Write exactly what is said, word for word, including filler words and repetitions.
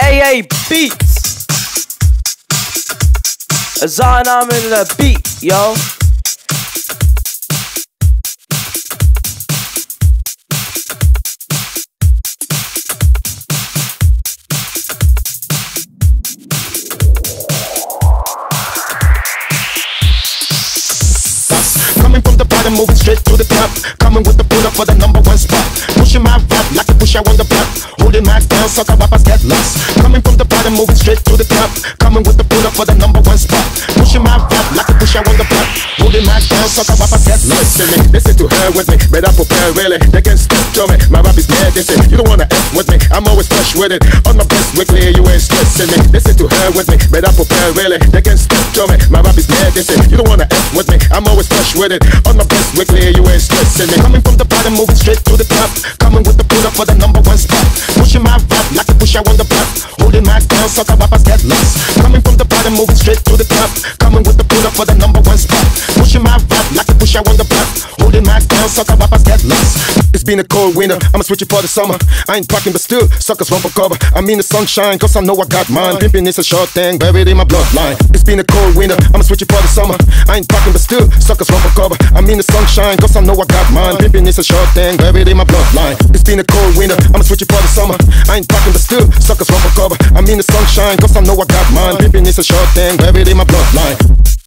A A Beats. Azan I'm in the beat, yo. Coming from the bottom, moving straight to the top. Coming with the pull up for the number one spot. Pushing my rap like a push I on the block. Holding my down, sucker rappers get lost. Coming from the bottom, moving straight to the top. Coming with the pull up for the number one spot. Pushing my rap like a push I on the block. Holding my down, sucker rappers get lost. Listen, me, listen to her with me. Better prepare really. They can step to me. My rap is mad, they say you don't wanna F with me. I'm always fresh with it. On my best weekly, you ain't stressing me. Listen to her with me. Better prepare really. They can step to me. My rap is mad, they say you don't wanna F with me. I'm always fresh with it. On my best weekly, you ain't stressing me. Coming from the bottom, moving straight to the top. Coming with the pull up for the number one spot. Pushing my rap like a push I on the block. Holding my down, sucker rappers get lost. Coming from the bottom, moving straight to the top. Coming with the pull up for the number one spot. Pushing my rap like a push I on the block. Holding my down, sucker rappers get lost. It's been a cold winter, I'ma switch it for the summer. I ain't packing but still, suckers run for cover. I mean the sunshine, cause I know I got mine. Pimping is a short thing, buried in my bloodline. It's been a cold winter, I'ma switch it for the summer. I ain't packing but still, suckers run for cover. I mean the sunshine, cause I know I got mine. Pimping is a short thing, buried in my bloodline. It's been a cold winter, I'ma switch it for the summer. I ain't packing but still, suckers run for cover. I mean the sunshine, cause I know I got mine. Pimping is a short thing, buried in my bloodline.